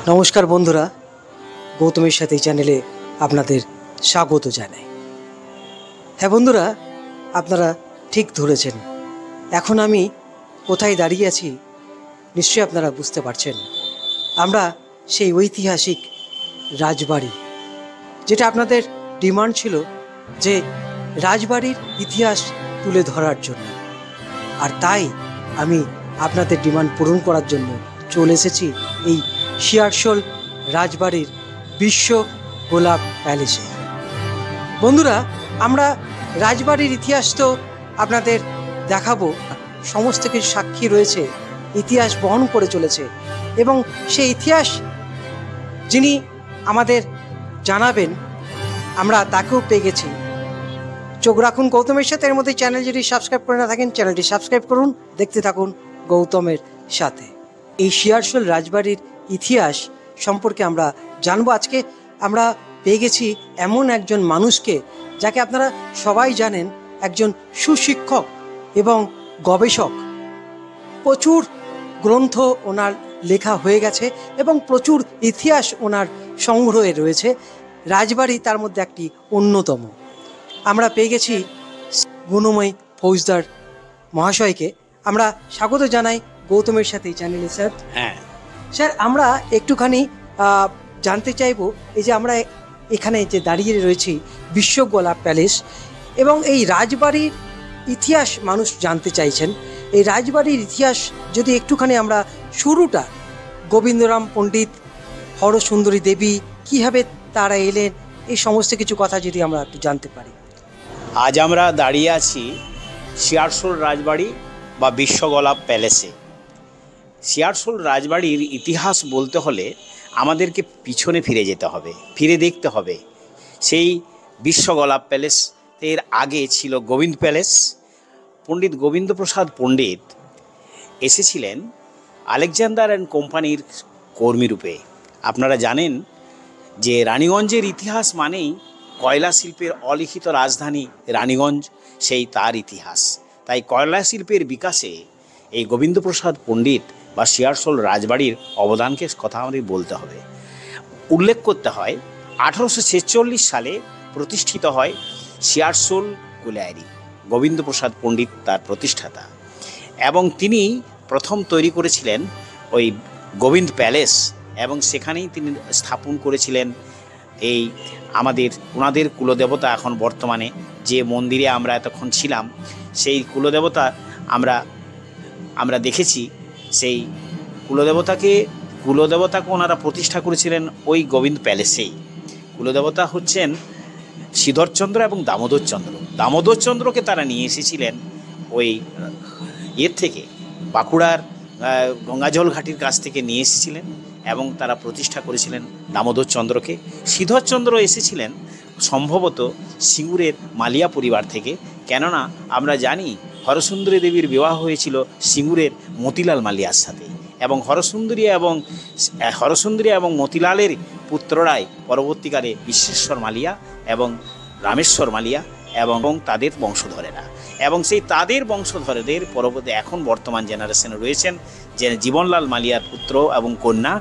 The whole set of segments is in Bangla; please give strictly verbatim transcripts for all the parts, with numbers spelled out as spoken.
নমস্কার বন্ধুরা, গৌতমের সাথে এই চ্যানেলে আপনাদের স্বাগত জানাই। হ্যাঁ বন্ধুরা, আপনারা ঠিক ধরেছেন। এখন আমি কোথায় দাঁড়িয়ে আছি নিশ্চয়ই আপনারা বুঝতে পারছেন। আমরা সেই ঐতিহাসিক রাজবাড়ি, যেটা আপনাদের ডিমান্ড ছিল যে রাজবাড়ির ইতিহাস তুলে ধরার জন্য, আর তাই আমি আপনাদের ডিমান্ড পূরণ করার জন্য চলে এসেছি এই শিয়ারশোল রাজবাড়ির বিশ্ব গোলাপ প্যালেসে। বন্ধুরা, আমরা রাজবাড়ির ইতিহাস তো আপনাদের দেখাবো, সমস্ত কিছু সাক্ষী রয়েছে, ইতিহাস বহন করে চলেছে, এবং সেই ইতিহাস যিনি আমাদের জানাবেন আমরা তাকেও পেয়ে গেছি। চোখ রাখুন গৌতমের সাথে। এর মধ্যে চ্যানেল যদি সাবস্ক্রাইব করে না থাকেন, চ্যানেলটি সাবস্ক্রাইব করুন, দেখতে থাকুন গৌতমের সাথে। এই শিয়ারশোল রাজবাড়ির ইতিহাস সম্পর্কে আমরা জানবো। আজকে আমরা পেয়ে গেছি এমন একজন মানুষকে, যাকে আপনারা সবাই জানেন, একজন সুশিক্ষক এবং গবেষক। প্রচুর গ্রন্থ ওনার লেখা হয়ে গেছে এবং প্রচুর ইতিহাস ওনার সংগ্রহে রয়েছে। রাজবাড়ি তার মধ্যে একটি অন্যতম। আমরা পেয়ে গেছি গুণময় ফৌজদার মহাশয়কে। আমরা স্বাগত জানাই গৌতমের সাথে এই চ্যানেলে। স্যার, হ্যাঁ স্যার, আমরা একটুখানি জানতে চাইবো, এই যে আমরা এখানে যে দাঁড়িয়ে রয়েছি বিশ্ব গোলাপ প্যালেস, এবং এই রাজবাড়ির ইতিহাস মানুষ জানতে চাইছেন। এই রাজবাড়ির ইতিহাস যদি একটুখানি আমরা শুরুটা, গোবিন্দরাম পণ্ডিত, হরসুন্দরী দেবী, কীভাবে তারা এলেন, এই সমস্ত কিছু কথা যদি আমরা একটু জানতে পারি। আজ আমরা দাঁড়িয়ে আছি শিয়ারশোল রাজবাড়ি বা বিশ্ব গোলাপ প্যালেসে। শিয়ারশোল রাজবাড়ির ইতিহাস বলতে হলে আমাদেরকে পিছনে ফিরে যেতে হবে, ফিরে দেখতে হবে। সেই বিশ্ব গোলাপ প্যালেস এর আগে ছিল গোবিন্দ প্যালেস। পণ্ডিত গোবিন্দপ্রসাদ পণ্ডিত এসেছিলেন আলেকজান্ডার অ্যান্ড কোম্পানির কর্মীরূপে। আপনারা জানেন যে রানীগঞ্জের ইতিহাস মানেই কয়লা শিল্পের অলিখিত রাজধানী রানীগঞ্জ, সেই তার ইতিহাস। তাই কয়লা শিল্পের বিকাশে এই গোবিন্দপ্রসাদ পণ্ডিত বা শিয়ারশোল রাজবাড়ির অবদানকে কথা আমাদের বলতে হবে। উল্লেখ করতে হয় আঠারোশো ছেচল্লিশ সালে প্রতিষ্ঠিত হয় শিয়ারশোল কোলিয়ারি। গোবিন্দপ্রসাদ পণ্ডিত তার প্রতিষ্ঠাতা, এবং তিনি প্রথম তৈরি করেছিলেন ওই গোবিন্দ প্যালেস, এবং সেখানেই তিনি স্থাপন করেছিলেন এই আমাদের ওনাদের কুলদেবতা। এখন বর্তমানে যে মন্দিরে আমরা এতক্ষণ ছিলাম, সেই কুলদেবতা আমরা আমরা দেখেছি। সেই কুলদেবতাকে কুলদেবতাকে ওনারা প্রতিষ্ঠা করেছিলেন ওই গোবিন্দ প্যালেসেই। কুলদেবতা হচ্ছেন শ্রীধরচন্দ্র এবং দামোদরচন্দ্র। দামোদরচন্দ্রকে তারা নিয়ে এসেছিলেন ওই এর থেকে, বাঁকুড়ার গঙ্গাজল ঘাটির কাছ থেকে নিয়ে এসেছিলেন, এবং তারা প্রতিষ্ঠা করেছিলেন দামোদরচন্দ্রকে। শ্রীধরচন্দ্র এসেছিলেন সম্ভবত সিঙ্গুরের মালিয়া পরিবার থেকে, কেননা আমরা জানি হরসুন্দরী দেবীর বিবাহ হয়েছিল সিঙ্গুরের মতিলাল মালিয়ার সাথে, এবং হরসুন্দরী এবং হরসুন্দরী এবং মতিলালের পুত্ররাই পরবর্তীকালে বিশ্বেশ্বর মালিয়া এবং রামেশ্বর মালিয়া এবং তাদের বংশধরেরা, এবং সেই তাদের বংশধরদের পরবর্তী এখন বর্তমান জেনারেশনে রয়েছেন যে জীবনলাল মালিয়ার পুত্র এবং কন্যা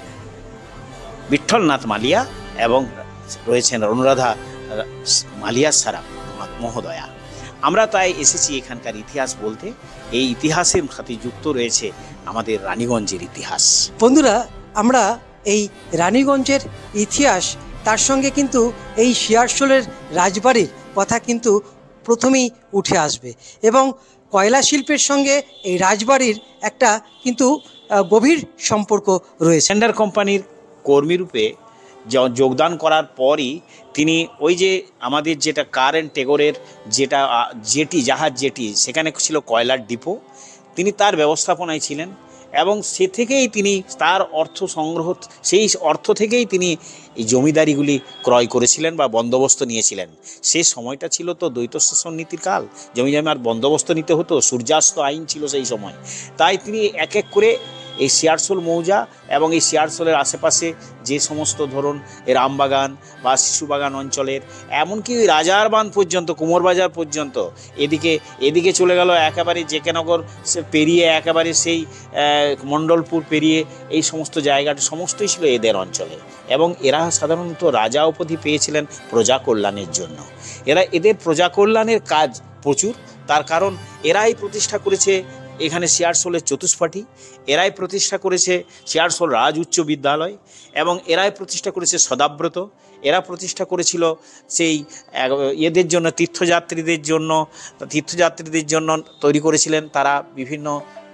বিঠ্ঠলনাথ মালিয়া, এবং রয়েছেন অনুরাধা মালিয়া সারা মহোদয়া। আমরা তাই এসেছি এখানকার ইতিহাস বলতে। এই ইতিহাসের সাথে যুক্ত রয়েছে আমাদের রানীগঞ্জের ইতিহাস। বন্ধুরা, আমরা এই রানীগঞ্জের ইতিহাস, তার সঙ্গে কিন্তু এই শিয়ারশোলের রাজবাড়ির কথা কিন্তু প্রথমেই উঠে আসবে, এবং কয়লা শিল্পের সঙ্গে এই রাজবাড়ির একটা কিন্তু গভীর সম্পর্ক রয়েছে। টেন্ডার কোম্পানির কর্মীরূপে যোগদান করার পরই তিনি ওই যে আমাদের যেটা কার অ্যান্ড টেগোরের যেটা জেটি, জাহাজ জেটি, সেখানে ছিল কয়লার ডিপো, তিনি তার ব্যবস্থাপনায় ছিলেন, এবং সে থেকেই তিনি তার অর্থ সংগ্রহ, সেই অর্থ থেকেই তিনি এই জমিদারিগুলি ক্রয় করেছিলেন বা বন্দোবস্ত নিয়েছিলেন। সে সময়টা ছিল তো দ্বৈত শাসন নীতির কাল, জমি জমার বন্দোবস্ত নিতে হতো, সূর্যাস্ত আইন ছিল সেই সময়। তাই তিনি এক এক করে এই শিয়ারশোল মৌজা এবং এই শিয়ারশোলের আশেপাশে যে সমস্ত ধরুন এই রামবাগান বা শিশুবাগান অঞ্চলের, এমনকি ওই রাজার বাঁধ পর্যন্ত, কুমোরবাজার পর্যন্ত, এদিকে এদিকে চলে গেল একেবারে জেকেনগর সে পেরিয়ে একেবারে সেই মণ্ডলপুর পেরিয়ে এই সমস্ত জায়গাটা সমস্তই ছিল এদের অঞ্চলে। এবং এরা সাধারণত রাজা উপাধি পেয়েছিলেন প্রজা কল্যাণের জন্য। এরা এদের প্রজা কল্যাণের কাজ প্রচুর, তার কারণ এরাই প্রতিষ্ঠা করেছে এখানে শিয়ারশোলের চতুষ্পাঠী, এরাই প্রতিষ্ঠা করেছে শিয়ারশোল রাজ উচ্চ বিদ্যালয়, এবং এরাই প্রতিষ্ঠা করেছে সদাব্রত। এরা প্রতিষ্ঠা করেছিল সেই এদের জন্য তীর্থযাত্রীদের জন্য তীর্থযাত্রীদের জন্য তৈরি করেছিলেন তারা বিভিন্ন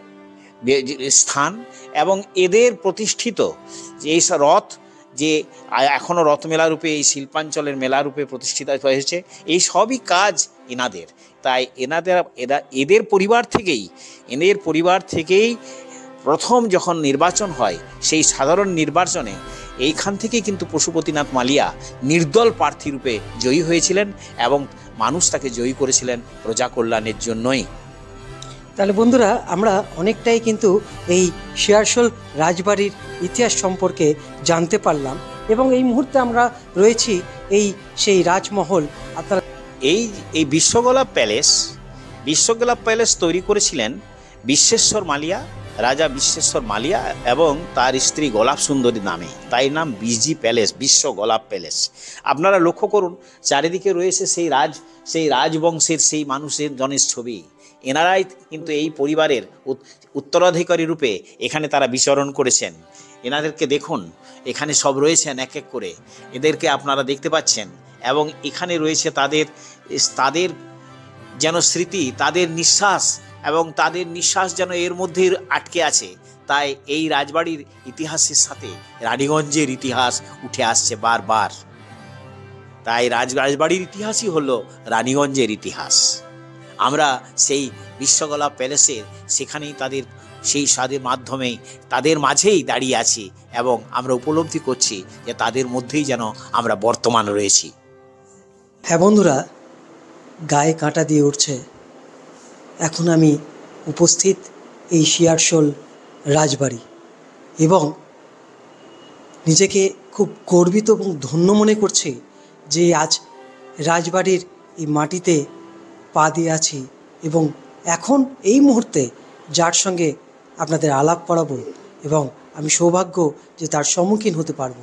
স্থান। এবং এদের প্রতিষ্ঠিত এই রথ যে এখনও রথ মেলা রূপে এই শিল্পাঞ্চলের মেলা রূপে প্রতিষ্ঠিত হয়েছে, এই সবই কাজ এনাদের। তাই এনাদের এরা এদের পরিবার থেকেই এদের পরিবার থেকেই প্রথম যখন নির্বাচন হয়, সেই সাধারণ নির্বাচনে এইখান থেকেই কিন্তু পশুপতিনাথ মালিয়া নির্দল প্রার্থী রূপে জয়ী হয়েছিলেন এবং মানুষ তাকে জয়ী করেছিলেন প্রজা কল্যাণের জন্যই। তাহলে বন্ধুরা, আমরা অনেকটাই কিন্তু এই শিয়ারশোল রাজবাড়ির ইতিহাস সম্পর্কে জানতে পারলাম এবং এই মুহূর্তে আমরা রয়েছি এই সেই রাজমহল। আপনারা এই এই বিশ্বগোলাপ প্যালেস বিশ্বগোলাপ প্যালেস তৈরি করেছিলেন বিশ্বেশ্বর মালিয়া, রাজা বিশ্বেশ্বর মালিয়া এবং তার স্ত্রী গোলাপ সুন্দরী নামে, তাই নাম বিজি প্যালেস, বিশ্ব গোলাপ প্যালেস। আপনারা লক্ষ্য করুন চারিদিকে রয়েছে সেই রাজ সেই রাজবংশের সেই মানুষের জনের ছবি। এনারাই কিন্তু এই পরিবারের উত্তরাধিকারী রূপে এখানে তারা বিচরণ করেছেন। এনাদেরকে দেখুন, এখানে সব রয়েছেন এক এক করে, এদেরকে আপনারা দেখতে পাচ্ছেন। এবং এখানে রয়েছে তাদের তাদের যেন স্মৃতি, তাদের নিঃশ্বাস, এবং তাদের নিঃশ্বাস যেন এর মধ্যে আটকে আছে। তাই এই রাজবাড়ির ইতিহাসের সাথে রানীগঞ্জের ইতিহাস উঠে আসছে বারবার। তাই রাজ রাজবাড়ির ইতিহাসই হলো রানীগঞ্জের ইতিহাস। আমরা সেই বিশ্বগোলাপ প্যালেসের সেখানেই তাদের সেই স্বাদের মাধ্যমেই তাদের মাঝেই দাঁড়িয়ে আছি এবং আমরা উপলব্ধি করছি যে তাদের মধ্যেই যেন আমরা বর্তমান রয়েছি। হ্যাঁ বন্ধুরা, গায়ে কাঁটা দিয়ে উঠছে। এখন আমি উপস্থিত এই শিয়ারশোল রাজবাড়ি এবং নিজেকে খুব গর্বিত এবং ধন্য মনে করছি যে আজ রাজবাড়ির এই মাটিতে পা দিয়ে আছি এবং এখন এই মুহূর্তে যার সঙ্গে আপনাদের আলাপ করাবো এবং আমি সৌভাগ্য যে তার সম্মুখীন হতে পারবো,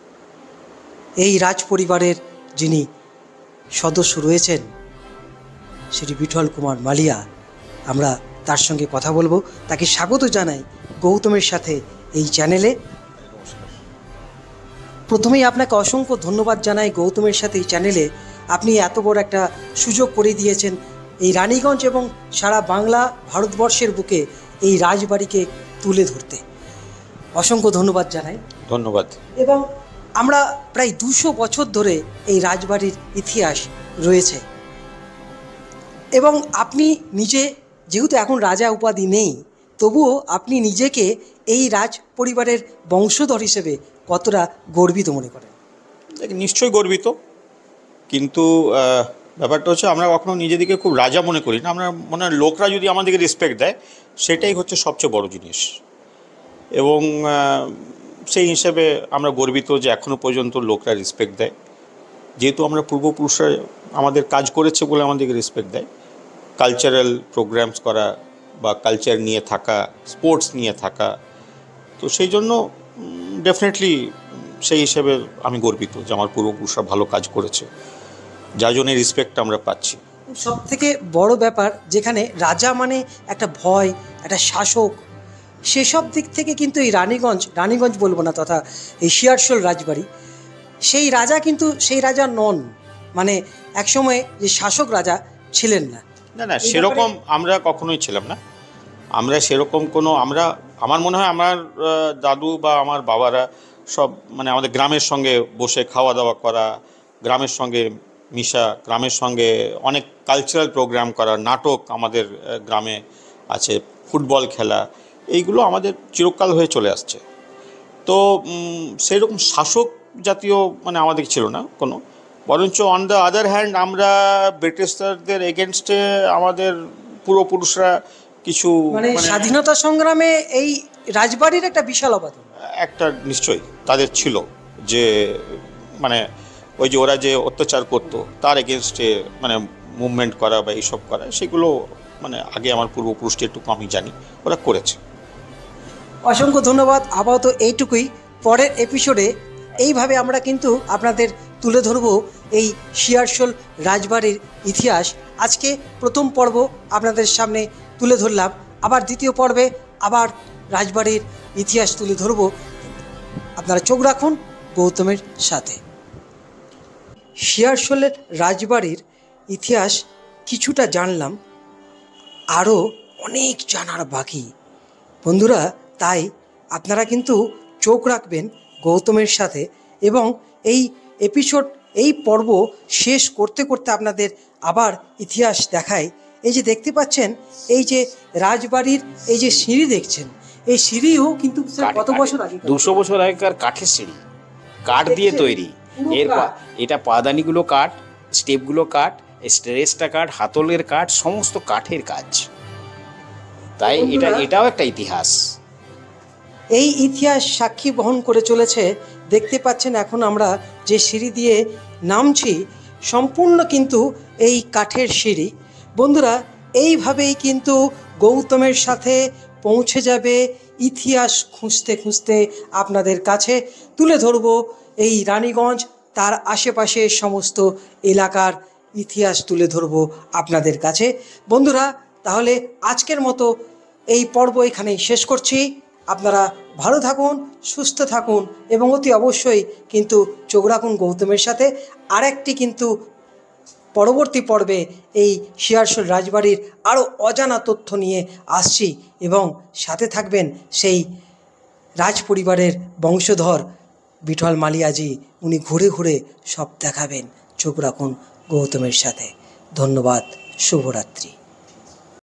এই রাজ পরিবারের যিনি সদস্য রয়েছেন শ্রী বিঠল কুমার মালিয়া, আমরা তার সঙ্গে কথা বলবো। তাকে স্বাগত জানাই গৌতমের সাথে এই চ্যানেলে। প্রথমেই আপনাকে অসংখ্য ধন্যবাদ জানাই গৌতমের সাথে এই চ্যানেলে আপনি এত বড় একটা সুযোগ করে দিয়েছেন এই রানীগঞ্জ এবং সারা বাংলা ভারতবর্ষের বুকে এই রাজবাড়িকে তুলে ধরতে। অসংখ্য ধন্যবাদ জানাই। ধন্যবাদ। এবং আমরা প্রায় দুশো বছর ধরে এই রাজবাড়ির ইতিহাস রয়েছে এবং আপনি নিজে যেহেতু এখন রাজা উপাধি নেই, তবুও আপনি নিজেকে এই রাজ পরিবারের বংশধর হিসেবে কতটা গর্বিত মনে করেন? নিশ্চয়ই গর্বিত, কিন্তু ব্যাপারটা হচ্ছে আমরা কখনো নিজেদেরকে খুব রাজা মনে করি না। আমরা মনে হয় লোকরা যদি আমাদেরকে রেসপেক্ট দেয় সেটাই হচ্ছে সবচেয়ে বড় জিনিস। এবং সেই হিসেবে আমরা গর্বিত যে এখনও পর্যন্ত লোকরা রেসপেক্ট দেয়, যেহেতু আমরা পূর্বপুরুষরা আমাদের কাজ করেছে বলে আমাদেরকে রেসপেক্ট দেয়। কালচারাল প্রোগ্রামস করা বা কালচার নিয়ে থাকা, স্পোর্টস নিয়ে থাকা, তো সেই জন্য ডেফিনেটলি সেই হিসেবে আমি গর্বিত যে আমার পূর্বপুরুষরা ভালো কাজ করেছে, যার জন্য রেসপেক্ট আমরা পাচ্ছি। সব থেকে বড় ব্যাপার, যেখানে রাজা মানে একটা ভয়, একটা শাসক, সেসব দিক থেকে কিন্তু এই রানীগঞ্জ রানীগঞ্জ বলবো না তথা এই শিয়ারশোল রাজবাড়ি, সেই রাজা কিন্তু সেই রাজা নন, মানে একসময় যে শাসক রাজা ছিলেন না। না না সেরকম আমরা কখনোই ছিলাম না। আমরা সেরকম কোনো আমরা আমার মনে হয় আমার দাদু বা আমার বাবারা সব মানে আমাদের গ্রামের সঙ্গে বসে খাওয়া দাওয়া করা, গ্রামের সঙ্গে মিশা, গ্রামের সঙ্গে অনেক কালচারাল প্রোগ্রাম করা, নাটক আমাদের গ্রামে আছে, ফুটবল খেলা, এইগুলো আমাদের চিরকাল হয়ে চলে আসছে। তো সেরকম শাসক জাতীয় মানে আমাদের ছিল না কোনো, বরঞ্চ অন দ্য আদার হ্যান্ড আমরা ব্রিটিশদের এগেনস্টে আমাদের পূর্বপুরুষরা কিছু মানে স্বাধীনতা সংগ্রামে এই রাজবাড়ির একটা বিশাল অবদান। একটা নিশ্চয়ই তাদের ছিল, যে মানে ওই যে ওরা যে অত্যাচার করতো তার এগেনস্টে মানে মুভমেন্ট করা বা এইসব করা, সেগুলো মানে আগে আমার পূর্বপুরুষটি একটু আমি জানি ওরা করেছে। অসংখ্য ধন্যবাদ। আপাতত এইটুকুই। পরের এপিসোডে এইভাবে আমরা কিন্তু আপনাদের তুলে ধরব এই শিয়ারশোল রাজবাড়ির ইতিহাস। আজকে প্রথম পর্ব আপনাদের সামনে তুলে ধরলাম, আবার দ্বিতীয় পর্বে আবার রাজবাড়ির ইতিহাস তুলে ধরব। আপনারা চোখ রাখুন গৌতমের সাথে। শিয়ারশোলের রাজবাড়ির ইতিহাস কিছুটা জানলাম, আরও অনেক জানার বাকি বন্ধুরা। তাই আপনারা কিন্তু চোখ রাখবেন গৌতমের সাথে, এবং এই এপিসোড এই পর্ব শেষ করতে করতে আপনাদের আবার ইতিহাস দেখায়। এই যে দেখতে পাচ্ছেন, এই যে রাজবাড়ির এই যে সিঁড়ি দেখছেন, এই সিঁড়িও কিন্তু কত বছর আগে, দুশো বছর আগেকার কাঠের সিঁড়ি, কাঠ দিয়ে তৈরি। এর এটা পাদানিগুলো কাঠ, স্টেপগুলো কাঠ, স্ট্রেসটা কাঠ, হাতলের কাঠ, সমস্ত কাঠের কাজ। তাই এটা এটাও একটা ইতিহাস। এই ইতিহাস সাক্ষী বহন করে চলেছে। দেখতে পাচ্ছেন এখন আমরা যে সিঁড়ি দিয়ে নামছি, সম্পূর্ণ কিন্তু এই কাঠের সিঁড়ি। বন্ধুরা, এইভাবেই কিন্তু গৌতমের সাথে পৌঁছে যাবে ইতিহাস খুঁজতে খুঁজতে আপনাদের কাছে তুলে ধরব এই রানীগঞ্জ, তার আশেপাশে সমস্ত এলাকার ইতিহাস তুলে ধরব আপনাদের কাছে। বন্ধুরা, তাহলে আজকের মতো এই পর্ব এখানেই শেষ করছি। আপনারা ভালো থাকুন, সুস্থ থাকুন, এবং অতি অবশ্যই কিন্তু চোখ রাখুন গৌতমের সাথে। আরেকটি কিন্তু পরবর্তী পর্বে এই শিয়ারশোল রাজবাড়ির আরও অজানা তথ্য নিয়ে আসছি, এবং সাথে থাকবেন সেই রাজ পরিবারের বংশধর বিঠল মালিয়াজি। উনি ঘুরে ঘুরে সব দেখাবেন। চোখ রাখুন গৌতমের সাথে। ধন্যবাদ। শুভরাত্রি।